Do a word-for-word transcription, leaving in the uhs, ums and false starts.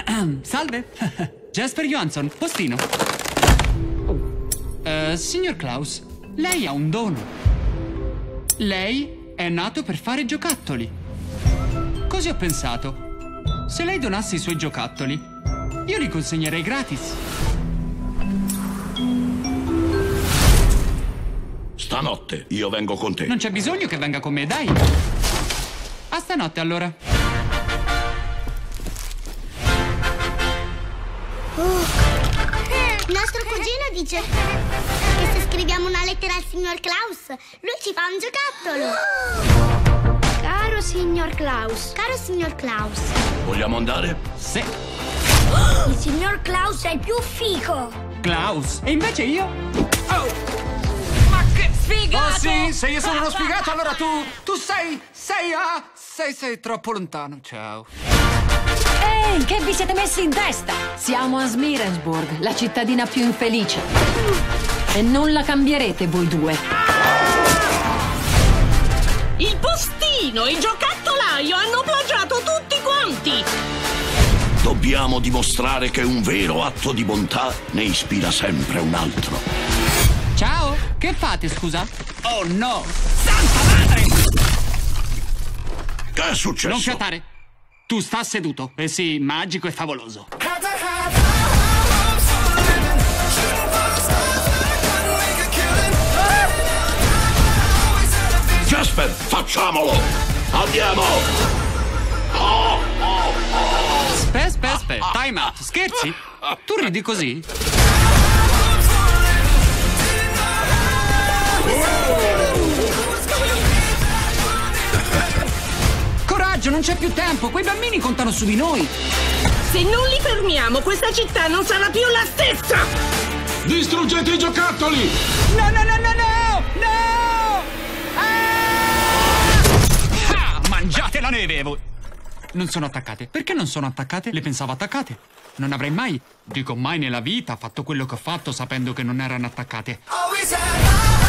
Salve. Jasper Johansson, postino. Uh, signor Klaus, lei ha un dono. Lei è nato per fare giocattoli. Così ho pensato. Se lei donasse i suoi giocattoli, io li consegnerei gratis. Stanotte io vengo con te. Non c'è bisogno che venga con me, dai. A stanotte allora. Uh. Il nostro cugino dice che se scriviamo una lettera al signor Klaus, lui ci fa un giocattolo. Caro signor Klaus. Caro signor Klaus. Vogliamo andare? Sì. Il signor Klaus è il più figo. Klaus. E invece io? Oh! Ma che sfigato! Oh sì, se io sono uno sfigato, allora tu... Tu sei... Sei a... Sei, sei troppo lontano. Ciao. Ehi, che vi siete messi in testa? Siamo a Smirensburg, la cittadina più infelice. E non la cambierete voi due. Il postino e il giocattolaio hanno plagiato tutti quanti! Dobbiamo dimostrare che un vero atto di bontà ne ispira sempre un altro. Ciao, che fate, scusa? Oh no! Santa madre! Che è successo? Non fiatare! Tu sta seduto. Eh sì, magico e favoloso. Jasper, facciamolo! Andiamo! Oh, oh, oh. Aspetta, aspetta, aspetta. Time out. Scherzi? Tu ridi così? Coraggio, non c'è più tempo. Quei bambini contano su di noi. Se non li fermiamo, questa città non sarà più la stessa! Distruggete i giocattoli! No, no, no, no, no! No! Ah! Ah, mangiate la neve! Voi. Non sono attaccate. Perché non sono attaccate? Le pensavo attaccate. Non avrei mai, dico mai nella vita, fatto quello che ho fatto sapendo che non erano attaccate.